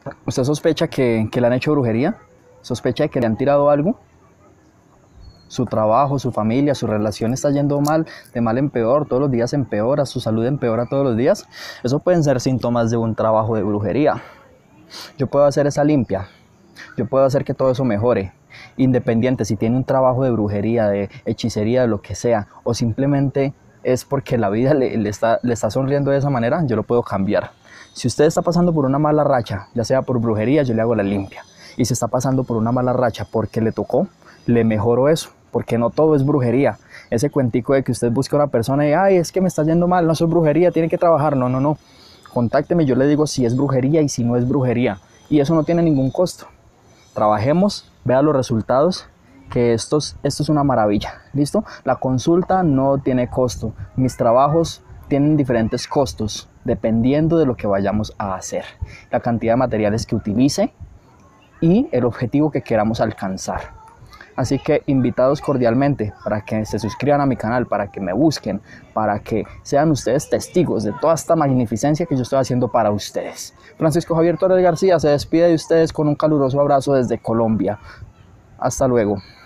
¿Usted sospecha que le han hecho brujería? ¿Sospecha de que le han tirado algo? Su trabajo, su familia, su relación está yendo mal, de mal en peor, todos los días empeora, su salud empeora todos los días. Eso pueden ser síntomas de un trabajo de brujería. Yo puedo hacer esa limpia, yo puedo hacer que todo eso mejore. Independiente si tiene un trabajo de brujería, de hechicería, de lo que sea, o simplemente es porque la vida le está sonriendo de esa manera, yo lo puedo cambiar. Si usted está pasando por una mala racha, ya sea por brujería, yo le hago la limpia. Y si está pasando por una mala racha porque le tocó, le mejoro eso, porque no todo es brujería. Ese cuentico de que usted busca a una persona y, ay, es que me está yendo mal, no, eso es brujería, tiene que trabajar. No, no, no. Contácteme, yo le digo si es brujería y si no es brujería. Y eso no tiene ningún costo. Trabajemos, vea los resultados, que esto es una maravilla. ¿Listo? La consulta no tiene costo. Mis trabajos tienen diferentes costos, dependiendo de lo que vayamos a hacer, la cantidad de materiales que utilice y el objetivo que queramos alcanzar. Así que invitados cordialmente para que se suscriban a mi canal, para que me busquen, para que sean ustedes testigos de toda esta magnificencia que yo estoy haciendo para ustedes. Francisco Javier Torres García se despide de ustedes con un caluroso abrazo desde Colombia. Hasta luego.